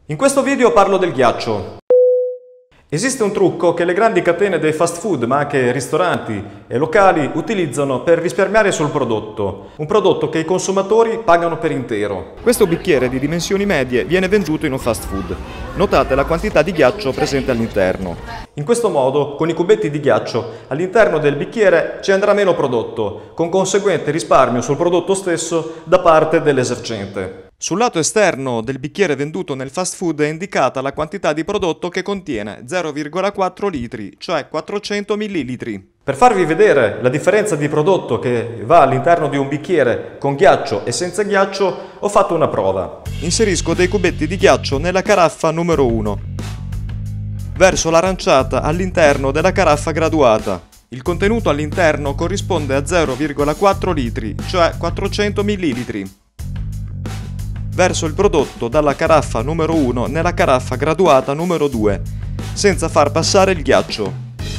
In questo video parlo del ghiaccio. Esiste un trucco che le grandi catene dei fast food, ma anche ristoranti e locali, utilizzano per risparmiare sul prodotto. Un prodotto che i consumatori pagano per intero. Questo bicchiere di dimensioni medie viene venduto in un fast food. Notate la quantità di ghiaccio presente all'interno. In questo modo, con i cubetti di ghiaccio, all'interno del bicchiere ci andrà meno prodotto, con conseguente risparmio sul prodotto stesso da parte dell'esercente. Sul lato esterno del bicchiere venduto nel fast food è indicata la quantità di prodotto che contiene 0,4 litri, cioè 400 ml. Per farvi vedere la differenza di prodotto che va all'interno di un bicchiere con ghiaccio e senza ghiaccio, ho fatto una prova. Inserisco dei cubetti di ghiaccio nella caraffa numero 1. Verso l'aranciata all'interno della caraffa graduata. Il contenuto all'interno corrisponde a 0,4 litri, cioè 400 ml. Verso il prodotto dalla caraffa numero 1 nella caraffa graduata numero 2, senza far passare il ghiaccio.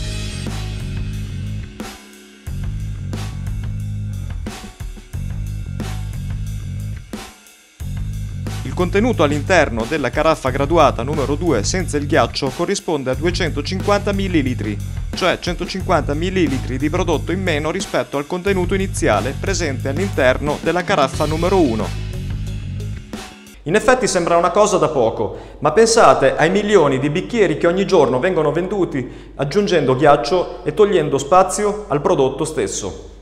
Il contenuto all'interno della caraffa graduata numero 2 senza il ghiaccio corrisponde a 250 ml, cioè 150 ml di prodotto in meno rispetto al contenuto iniziale presente all'interno della caraffa numero 1. In effetti sembra una cosa da poco, ma pensate ai milioni di bicchieri che ogni giorno vengono venduti aggiungendo ghiaccio e togliendo spazio al prodotto stesso.